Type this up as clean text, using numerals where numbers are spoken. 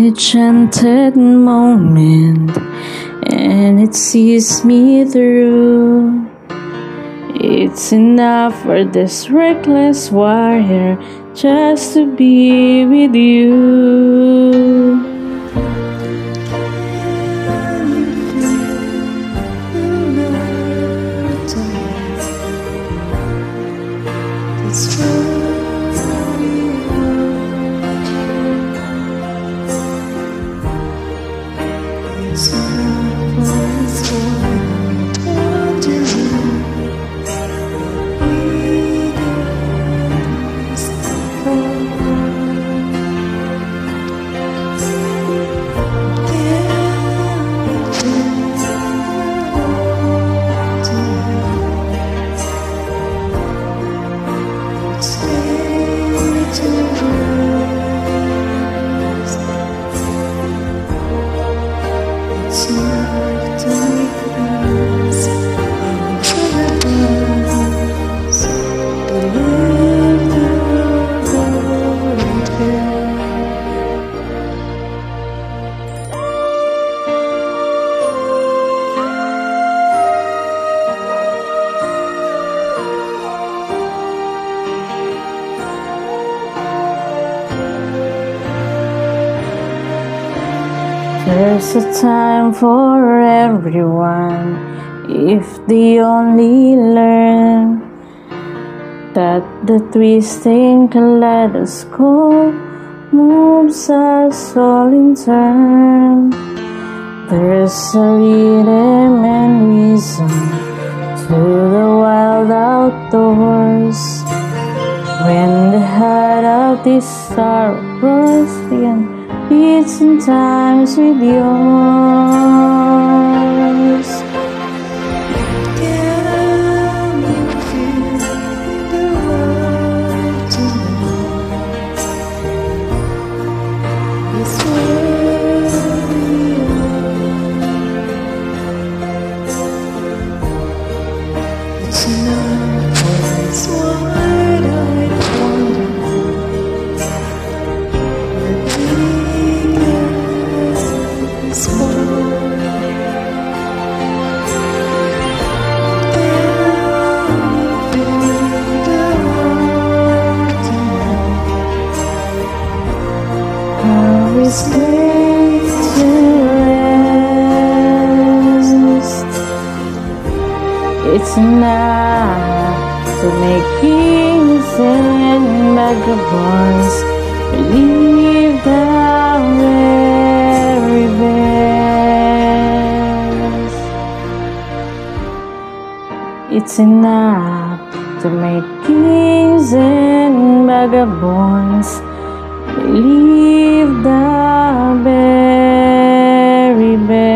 enchanted moment, and it sees me through. It's enough for this reckless warrior just to be with you. There's a time for everyone if they only learn that the twisting kaleidoscope moves us all in turn. There's a rhythm and reason to the wild outdoors. When the heart of this star roars again, beats in times with yours. Can you feel the love tonight? It's it's enough for this wide-eyed wonder. It's great to rest. It's enough to make kings and vagabonds believe the very best. It's enough to make kings and vagabonds believe the very best.